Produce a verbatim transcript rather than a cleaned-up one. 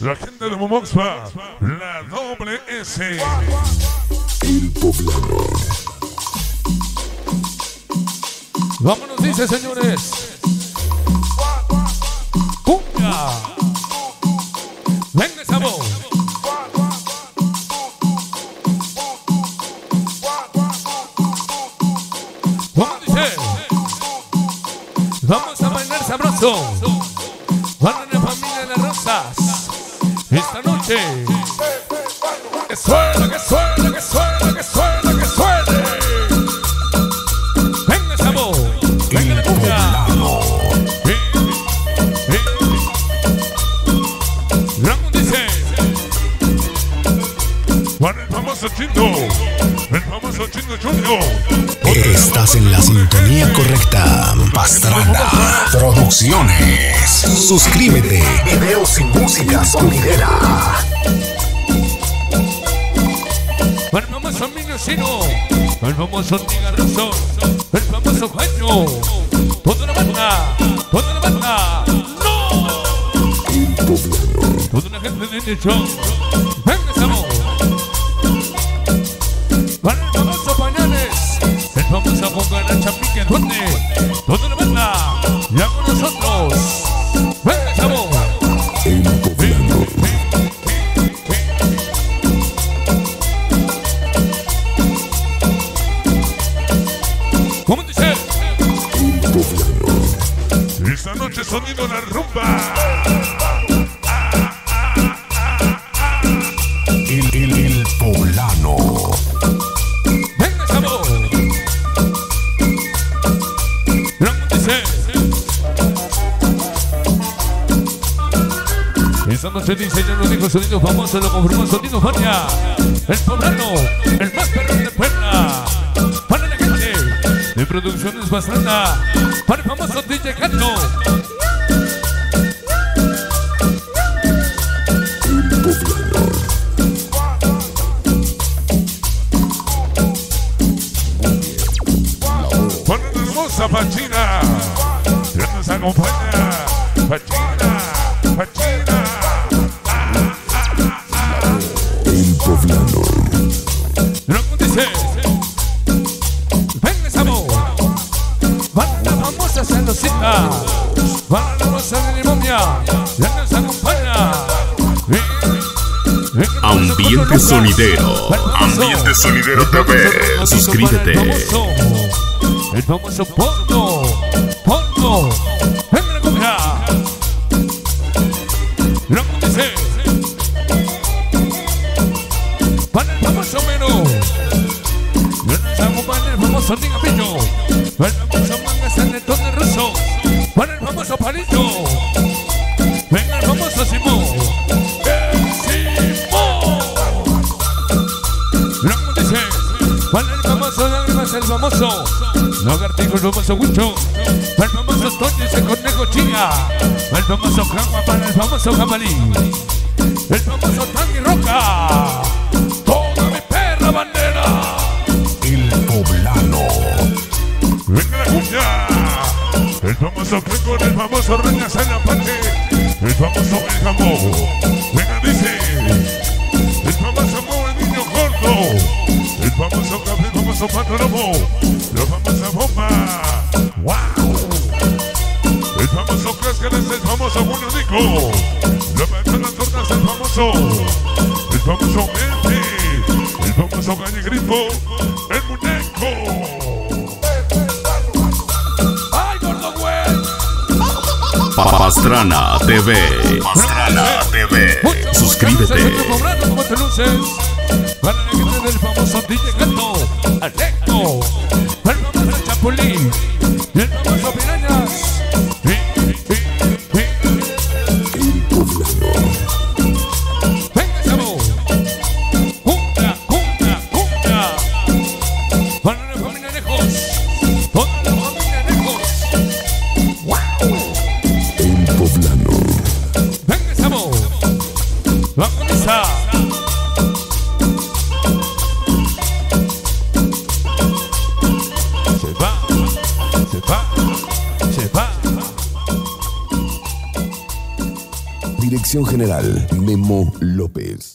La gente de Momoxpa, la doble S. El Poblano. Vámonos, dice, señores. ¡Cumbia! ¡Venga esa voz! ¿Cómo dice? Vamos a bailar sabroso. Para la familia de las Rosas. Esta noche. Que suene, que suene, que suene, que suene, que suene. Venga esa voz. Venga la cumbia. Ramón dice. Para el famoso Chino. El famoso Chino Junior. Estás en la sintonía correcta. Pastrana Producciones. Suscríbete. Videos sin música sonidera. El famoso Niño Chino, el famoso Tigarroso, el famoso Jaño, toda la banda, toda la banda, ¡no! Toda la gente de Nicho, venga esa voz. Para el famoso Pañales, el famoso Juan Champique Duende, toda la banda, ya con nosotros, venga esa voz. El Poblano. ¿Cómo dice? El Poblano. Esta noche sonido la rumba. El, el, el Poblano. Venga esa voz. Ramón dice. Esta noche dice, ya nos dijo sonido famoso, lo confirmó sonido Fania. El Poblano, el más perrón de Puebla. Para la gente de Producciones Pastrana. Para el famoso D J Gato. Para la hermosa Pachina. Ya nos acompaña. Pachina, Pachina. El Poblano. Ramón dice. Venga esa voz. Para la famosa Salosita. Para la hermosa de Limomia. Ya nos acompaña. Ambiente sonidero. Ambiente sonidero T V. Suscríbete. El famoso Porno. Porno. Venga la cumbia. Ramón dice. Para el famoso Mero. Ya nos acompaña el famoso Tigapillo. Para el famoso Mangas en el tono ruso. Para el famoso Palito. Venga el famoso Simón. Ramón dice, para el famoso Lágrimas, el famoso Lagartijo, el famoso Huicho, para el famoso Toño, ese conejo chinga, el famoso Jagua, para el famoso Jabalí, el famoso Tangi Roca, toda mi perra bandera. El Poblano. Venga la cumbia. El famoso Crecor, el famoso Reña Sanapate. El famoso El Jamón. Venga, dice. El famoso Mo, el niño gordo. El famoso Café, el famoso Pato Lobo. La famosa Bomba. ¡Wow! El famoso Cáscaras, el famoso Bueno Nico. La Manzana Tortas, el famoso. El famoso Mente. El famoso Calle Grifo. El muñeco. ¡Ay, gordo güey! Pastrana T V. Pastrana T V. Suscríbete. ¿Cómo te luces? Para la gente del famoso D J Gato, Alecto, el famoso Chapulín y el famoso Pirañas. El Poblano. Venga esa voz. Cumbia, cumbia, cumbia. Para la familia Lejos, toda la familia Lejos. ¡Wow! El Poblano. Venga esa voz. Vamos a Dirección General, Memo López.